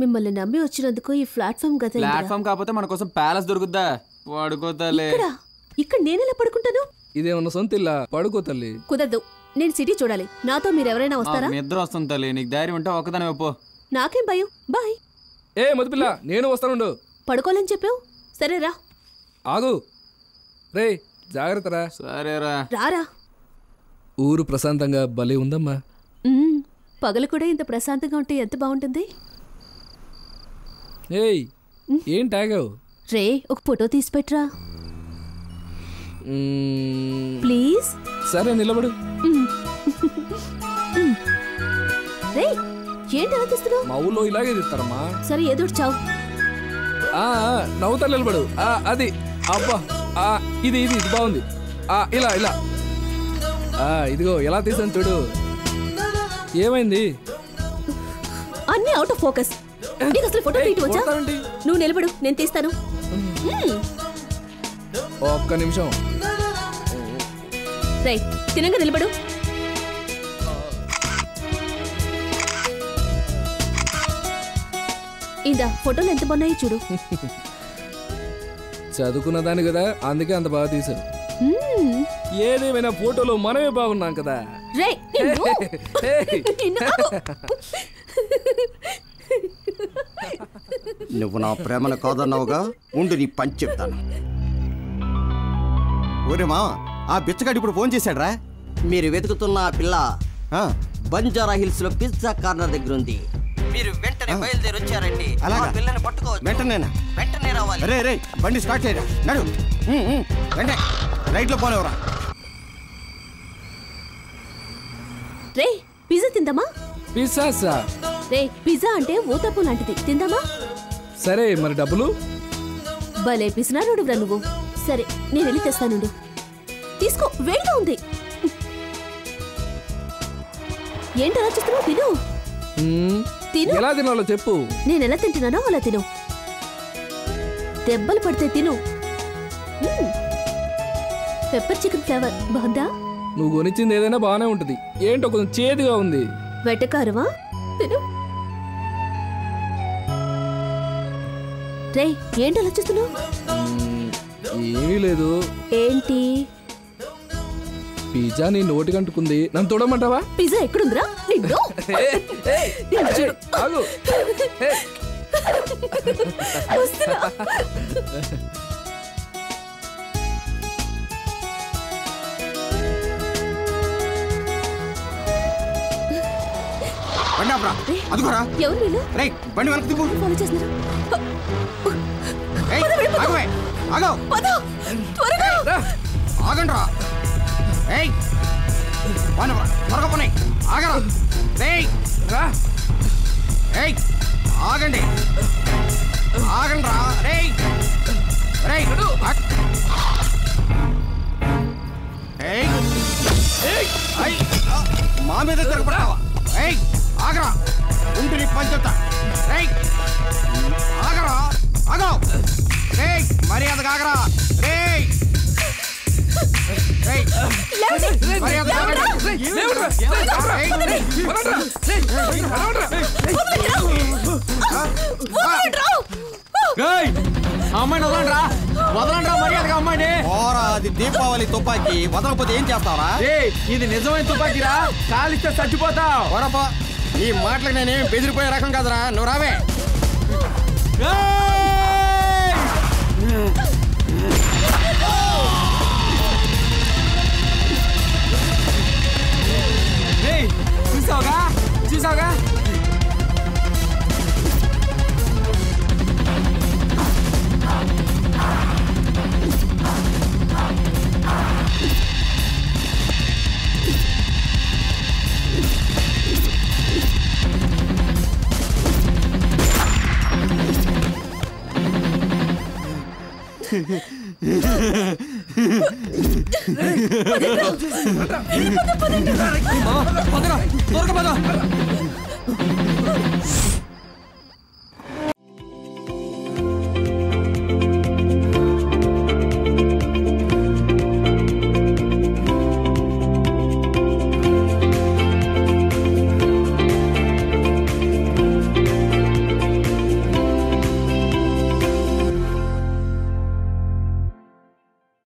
మిమ్మల్ని నమ్మి వచ్చినందుకు ఈ ప్లాట్ఫామ్ గత ప్లాట్ఫామ్ కాకపోతే మన కోసం ప్యాలెస్ దొరుకుద్దా? పడుకోతలే. ఇక్కడ నేనెలా పడుకుంటాను? ఇదేమన్నా సొంత ఇల్లా? పడుకో తల్లి. కుదరదు, నేను సిటీ చూడాలి. నాతో మీరెవరైనా వస్తారా? నిద్ర వస్తుంది తల్లి. నీకు ధైర్యం ఉంటే ఒకదాని పో. నాకేం భయం. బాయ్. ఏ మధుపిల్ల, నేను వస్తానుండు. పడుకోవాలని చెప్పావు, సరేరా. ఆగు రే, జాగ్రత్తరా. సరేరా. రారా. ఊరు ప్రశాంతంగా భలే ఉందమ్మా. పగలు కూడా ఇంత ప్రశాంతంగా ఉంటే ఎంత బాగుంటుంది. ఏయ్, ఏంటి ఆగావు? రే, ఒక ఫోటో తీసి పెట్టరా ప్లీజ్. సరే, నిలబడు. రే, ఏంటి అలా తీస్తున్నావు? మా ఊళ్ళో ఇలాగే తీస్తారమ్మా. సరే, ఏదో చావు. నవ్వుతా నిలబడు. అది అబ్బా, ఇది ఇది ఇది బాగుంది. ఇలా ఇలా. ఇదిగో ఎలా తీసాను చూడు. ఏమైంది? అన్నీ అవుట్ ఆఫ్ ఫోకస్. నీకు అసలు ఫోటో తీయవచ్చా? నువ్వు నిలబడు, నేను తీస్తాను. ఒక్క నిమిషం. రై, తినంగా నిలబడు. ఇందా ఫోటోలు ఎంత బాగున్నాయి చూడు. చదువుకున్నదాన్ని కదా, అందుకే అంత బాగా తీశాను. ఏదేమైనా ఫోటోలో మనమే బాగున్నాం కదా. నువ్వు నా ప్రేమను కాదన్నావుగా, ఉండు నీ పని చెప్తాను. ఓరేమా, ఆ బిచ్చగాడు ఇప్పుడు ఫోన్ చేశాడ్రా. మీరు వెతుకుతున్న ఆ పిల్ల బంజారా హిల్స్ లో పిజ్జా కార్నర్ దగ్గర ఉంది. మీరు వెంటనే బయలుదేరి వచ్చారండి. అలాగా, పిల్లని పట్టుకోవచ్చు. వెంటనే రావాలి. రే రే, బండి స్టార్ట్ చేయరా. నడు, వెంటనే రైట్ లో పోనేవరా. రే, పిజ్జా తిందామా? పిజ్జా? రే, పిజ్జా అంటే ఊతప్పు లాంటిది, తిందామా? సరే, మరి డబ్బులు? భలే పిసినారుడు రా నువ్వు. సరే, నేను వెళ్ళి తెస్తానుండు. తీసుకో, వేడిగా ఉంది. ఏంటి అలా చూస్తున్నావు? తిను. తిను. ఎలా తినాలో చెప్పు. నేను ఎలా తింటున్నానో అలా తిను. దెబ్బలు పడితే తిను. పెప్పర్ చికెన్ ఫ్లేవర్ బాగుందా? నువ్వు కొనిచ్చింది ఏదైనా బాగానే ఉంటుంది. ఏంటో కొంచెం చేదుగా ఉంది. వెటకారమా? తిను. రే, ఏంటి అలా చూస్తున్నావు? ఏమీ లేదు. ఏంటి? పిజ్జా నీ నోటి కంటుకుంది, నన్ను చూడమంటావా? పిజ్జా ఎక్కడుందిరా? ఎవరు వీళ్ళు? బండి వెనక్కి తిప్పు. ఫాలో చేస్తున్నారు. ఆగండి రా. త్వరగా పోనీ. ఆగరా. ఆగండి, ఆగండి రా. మా మీద తిరగబడ్డావా? ఆగరా, ఉండి నీ పని చెప్తా. ఆగరా, ఆగో. మర్యాద ఆగరా. అమ్మాయిని వదలండ్రా, వదలండ్రా మర్యాదగా అమ్మాయిని. అది దీపావళి తుపాకీ, వదలకపోతే ఏం చేస్తావరా? ఇది నిజమైన తుపాకీరా, కాలిస్తే చచ్చిపోతావు. వరపా, ఈ మాటలకు నేనేం బెదిరిపోయే రకం కదరా. నువ్వు రావే. చూసావుగా, చూసావుగా. త్వరగా పద.